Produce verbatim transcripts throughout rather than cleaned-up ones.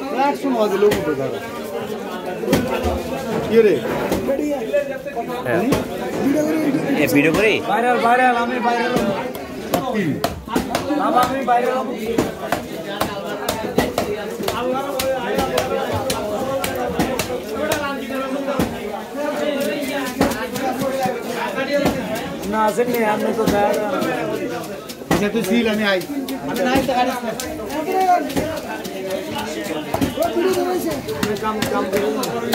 একশো নয় লোক উঠে থাকে কি রে এ ভিডিও করি ভাইরাল ভাইরাল আমি ভাইরাল কি বাবা আমি ভাইরাল না আসেননি আমি তো আচ্ছা তুই ছিল আমি আই আমি নাই তো গাড়ি কাম কাম করে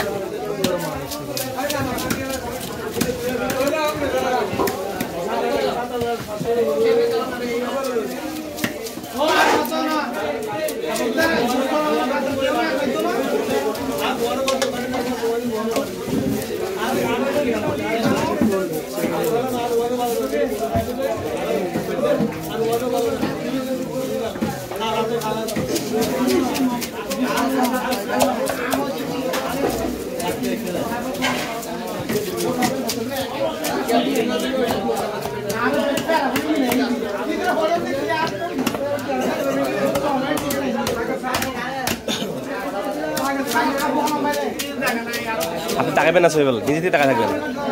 আপনি তাকাবেন না সোহেল নিজে টাকা থাকবেন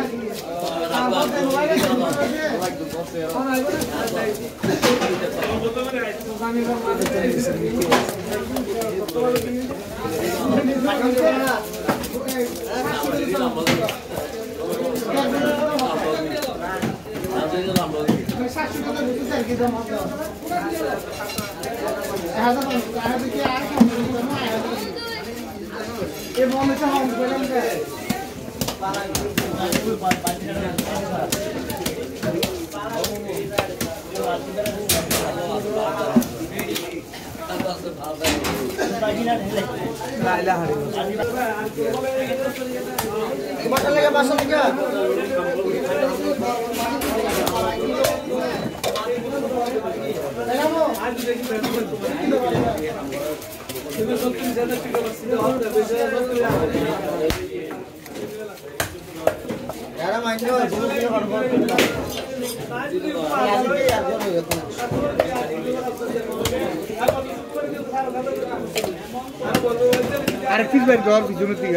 আরে ঠিক বের কর পিছনের দিকে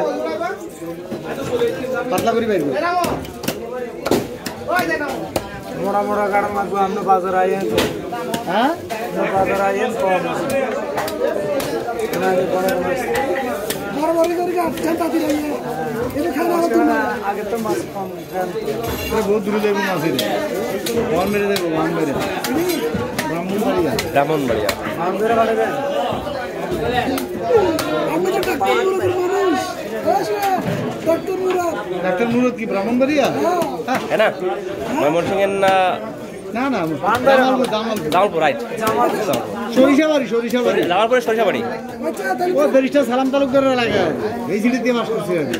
পাতলা করে বের কর মোড়া মোড়া গাড় মাগবো আপনি বাজার আইয়েন তো হ্যাঁ বাজার আইয়েন তো আগে তো মাছ কম বহুত দূরে যাবো মাছ ওয়ান মেরে দেবো ওয়ান মেরে ব্রাহ্মণবাড়িয়া ব্রাহ্মণবাড়িয়া আমাদের বাড়ি দেন ডাক্তার মুরাদ কি ব্রাহ্মণবাড়িয়া হ্যাঁ না ময়মনসিংহের না না না জামালপুর রাইট সরিষাবাড়ি সরিষাবাড়ি জামালপুরের সরিষাবাড়ি ও ব্যারিস্টার সালাম তালুকদারের এলাকায় এই সিটি দিয়ে মাস করছে আর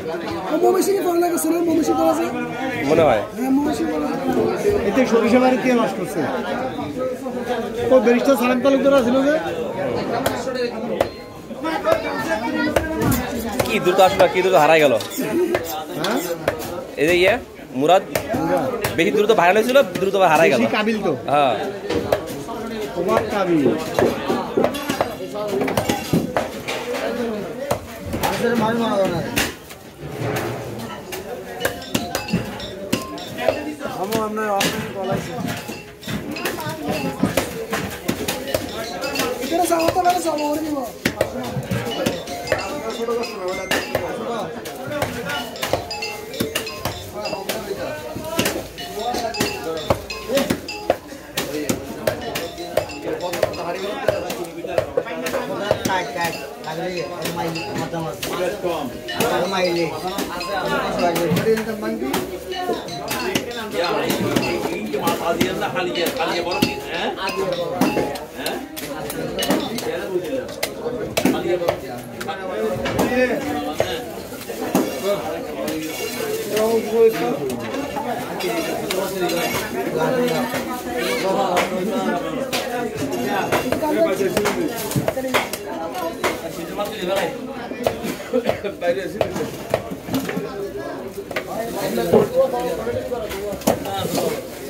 মনে হয় এতে সরিষাবাড়ি দিয়ে মাস করছে ও ব্যারিস্টার সালাম তালুকদার ছিল যে কি দ্রুত আসলো কি দ্রুত হারাই গেল হ্যাঁ এই যে ইয়ে মুরাদ বেশি দ্রুত ভাইরাল হয়েছিল দ্রুত হারাই গেল কাবিল তো হ্যাঁ তোমার কাবিল আপনার অনলাইন কল আছে এখানে সামতে পারে সব ওরে দিব ছোট কষ্ট না ওটা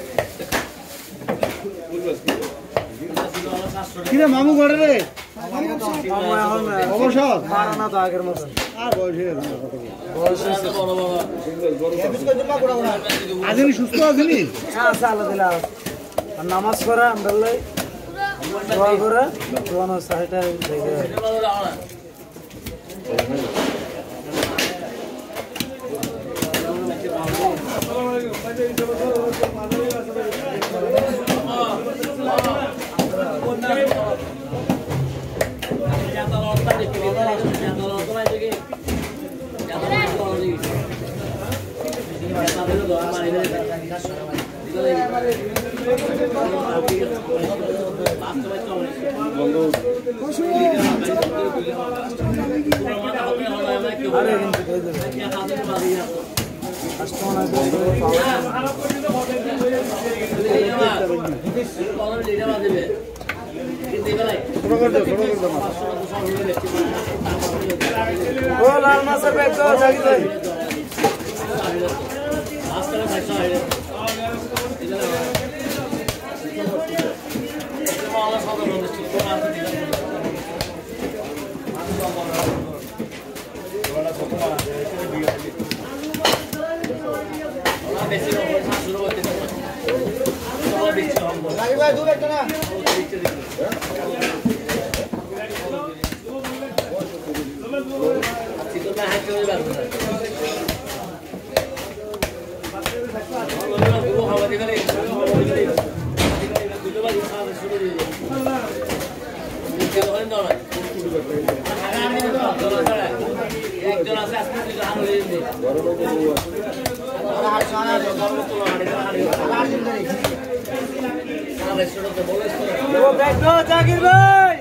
কিরে মামু ঘরে রে অবসর পারা না তো আগের মতো আর বয়স হয়ে গেছে বয়স হয়েছে। আজনি সুস্থ আছেনি হ্যাঁ আছে আল্লাহ দিলা আর নামাজ পড়া আমরা দোয়া করে দোয়ানো সাইডটা দেখে আরে কিন্তু দিয়ে দেবে কাস্টমার ও লাল মাছের ব্যাগ তো জাগি ভাই জাকির ভাই